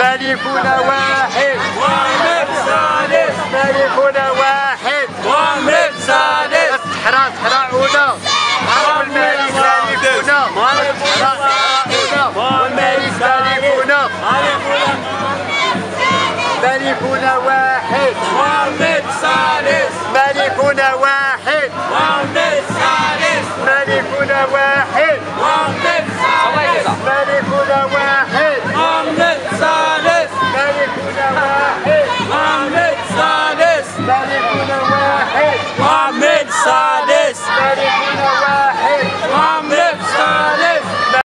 مالكنا واحد محمد سادس. مالكنا واحد محمد سادس. الصحراء صحراؤنا والملك مالكنا والملك مالكنا مالكنا واحد